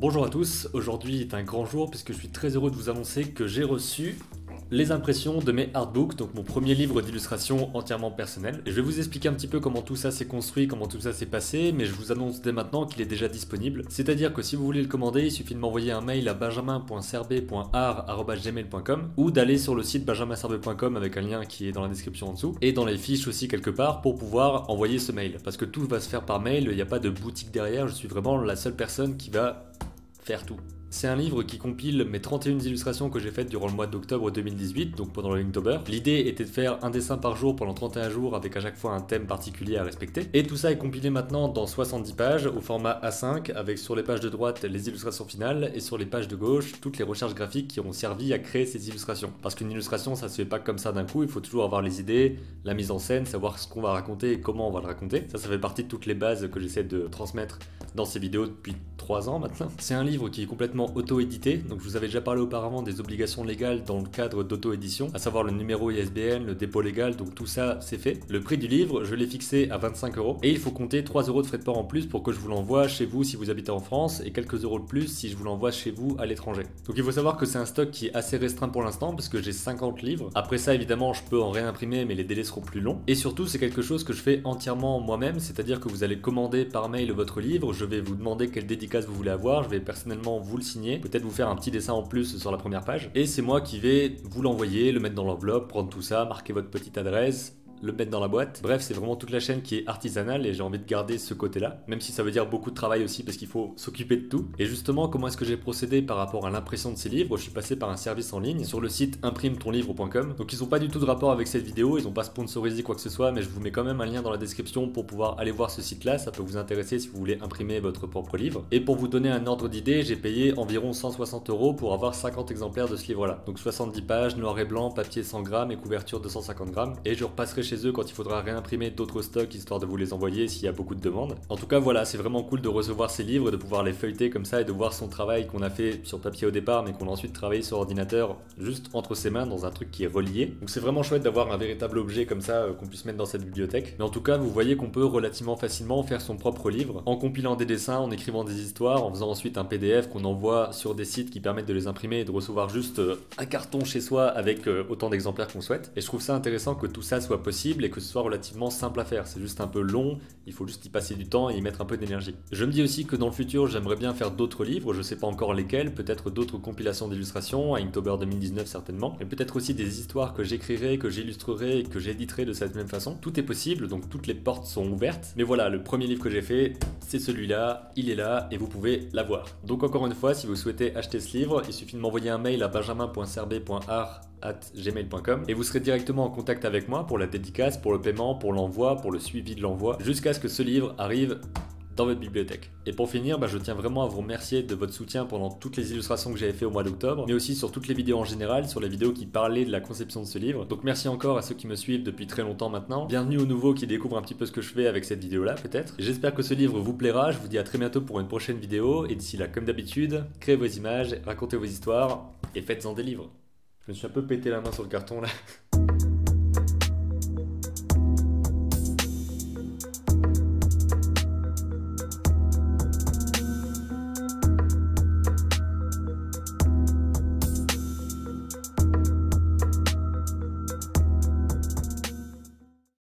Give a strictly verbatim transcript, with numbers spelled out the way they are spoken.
Bonjour à tous, aujourd'hui est un grand jour puisque je suis très heureux de vous annoncer que j'ai reçu les impressions de mes artbooks, donc mon premier livre d'illustration entièrement personnel. Et je vais vous expliquer un petit peu comment tout ça s'est construit, comment tout ça s'est passé, mais je vous annonce dès maintenant qu'il est déjà disponible. C'est-à-dire que si vous voulez le commander, il suffit de m'envoyer un mail à benjamin point serbe point art arobase gmail point com ou d'aller sur le site benjamin serbe point com avec un lien qui est dans la description en dessous et dans les fiches aussi quelque part pour pouvoir envoyer ce mail. Parce que tout va se faire par mail, il n'y a pas de boutique derrière, je suis vraiment la seule personne qui va faire tout. C'est un livre qui compile mes trente et une illustrations que j'ai faites durant le mois d'octobre deux mille dix-huit, donc pendant le Inktober. L'idée était de faire un dessin par jour pendant trente et un jours avec à chaque fois un thème particulier à respecter. Et tout ça est compilé maintenant dans soixante-dix pages au format A cinq avec sur les pages de droite les illustrations finales et sur les pages de gauche toutes les recherches graphiques qui ont servi à créer ces illustrations. Parce qu'une illustration ça se fait pas comme ça d'un coup, il faut toujours avoir les idées, la mise en scène, savoir ce qu'on va raconter et comment on va le raconter. Ça, ça fait partie de toutes les bases que j'essaie de transmettre dans ces vidéos depuis trois ans maintenant. C'est un livre qui est complètement auto-édité, donc je vous avais déjà parlé auparavant des obligations légales dans le cadre d'auto-édition, à savoir le numéro I S B N, le dépôt légal, donc tout ça c'est fait. Le prix du livre, je l'ai fixé à vingt-cinq euros et il faut compter trois euros de frais de port en plus pour que je vous l'envoie chez vous si vous habitez en France et quelques euros de plus si je vous l'envoie chez vous à l'étranger. Donc il faut savoir que c'est un stock qui est assez restreint pour l'instant parce que j'ai cinquante livres. Après ça évidemment je peux en réimprimer mais les délais seront plus longs et surtout c'est quelque chose que je fais entièrement moi-même, c'est-à-dire que vous allez commander par mail votre livre, je vais vous demander quelle dédicace vous voulez avoir, je vais personnellement vous le signer, peut-être vous faire un petit dessin en plus sur la première page et c'est moi qui vais vous l'envoyer, le mettre dans l'enveloppe, prendre tout ça, marquer votre petite adresse, le mettre dans la boîte. Bref, c'est vraiment toute la chaîne qui est artisanale et j'ai envie de garder ce côté-là, même si ça veut dire beaucoup de travail aussi parce qu'il faut s'occuper de tout. Et justement, comment est-ce que j'ai procédé par rapport à l'impression de ces livres? Je suis passé par un service en ligne sur le site imprime ton livre point com. Donc ils n'ont pas du tout de rapport avec cette vidéo, ils n'ont pas sponsorisé quoi que ce soit, mais je vous mets quand même un lien dans la description pour pouvoir aller voir ce site-là, ça peut vous intéresser si vous voulez imprimer votre propre livre. Et pour vous donner un ordre d'idée, j'ai payé environ cent soixante euros pour avoir cinquante exemplaires de ce livre-là. Donc soixante-dix pages, noir et blanc, papier cent grammes et couverture deux cent cinquante grammes. Et je repasserai chez eux quand il faudra réimprimer d'autres stocks histoire de vous les envoyer s'il y a beaucoup de demandes. En tout cas voilà, c'est vraiment cool de recevoir ces livres, de pouvoir les feuilleter comme ça et de voir son travail qu'on a fait sur papier au départ mais qu'on a ensuite travaillé sur ordinateur juste entre ses mains dans un truc qui est relié. Donc c'est vraiment chouette d'avoir un véritable objet comme ça euh, qu'on puisse mettre dans cette bibliothèque. Mais en tout cas vous voyez qu'on peut relativement facilement faire son propre livre en compilant des dessins, en écrivant des histoires, en faisant ensuite un P D F qu'on envoie sur des sites qui permettent de les imprimer et de recevoir juste euh, un carton chez soi avec euh, autant d'exemplaires qu'on souhaite. Et je trouve ça intéressant que tout ça soit possible et que ce soit relativement simple à faire, c'est juste un peu long, il faut juste y passer du temps et y mettre un peu d'énergie. Je me dis aussi que dans le futur j'aimerais bien faire d'autres livres, je sais pas encore lesquels, peut-être d'autres compilations d'illustrations, à Inktober deux mille dix-neuf certainement, et peut-être aussi des histoires que j'écrirai, que j'illustrerai et que j'éditerai de cette même façon. Tout est possible, donc toutes les portes sont ouvertes, mais voilà, le premier livre que j'ai fait, c'est celui-là, il est là et vous pouvez l'avoir. Donc encore une fois, si vous souhaitez acheter ce livre, il suffit de m'envoyer un mail à benjamin point serbe point art arobase gmail point com et vous serez directement en contact avec moi pour la dédicace, pour le paiement, pour l'envoi, pour le suivi de l'envoi, jusqu'à ce que ce livre arrive dans votre bibliothèque. Et pour finir, bah, je tiens vraiment à vous remercier de votre soutien pendant toutes les illustrations que j'avais fait au mois d'octobre, mais aussi sur toutes les vidéos en général, sur les vidéos qui parlaient de la conception de ce livre. Donc merci encore à ceux qui me suivent depuis très longtemps maintenant. Bienvenue aux nouveaux qui découvrent un petit peu ce que je fais avec cette vidéo là peut-être. J'espère que ce livre vous plaira, je vous dis à très bientôt pour une prochaine vidéo, et d'ici là comme d'habitude, créez vos images, racontez vos histoires, et faites-en des livres. Je me suis un peu pété la main sur le carton là.